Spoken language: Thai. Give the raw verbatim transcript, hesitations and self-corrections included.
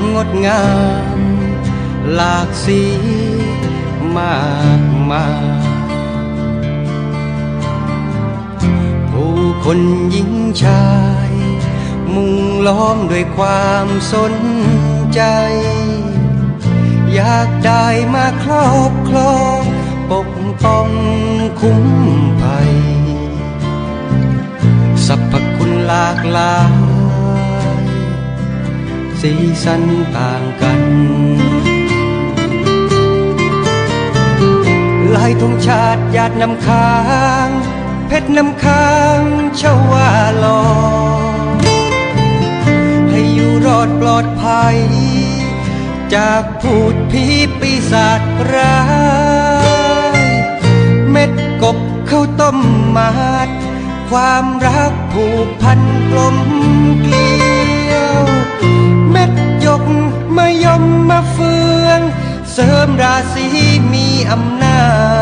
งดงามหลากสีมากมายผู้คนหญิงชายมุงล้อมด้วยความสนใจอยากได้มาครอบครองปกป้องคุ้มภัยสรรพคุณหลากหลายสีสันต่างกันลายธงชาติหยาดน้ำค้างเพชรน้ำค้างชวาลอให้อยู่รอดปลอดภัยจากพูดผีปีศาจร้ายเม็ดกบข้าวต้มมัดความรักผูกพันกลมเกลียวเม็ดหยกมายมมาเฟืองเสริมราศีมีอำนาจ